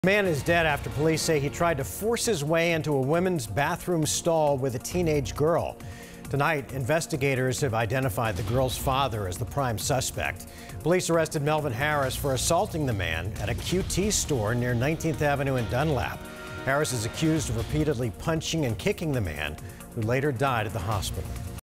The man is dead after police say he tried to force his way into a women's bathroom stall with a teenage girl. Tonight, investigators have identified the girl's father as the prime suspect. Police arrested Melvin Harris for assaulting the man at a QT store near 19th Avenue in Dunlap. Harris is accused of repeatedly punching and kicking the man, who later died at the hospital.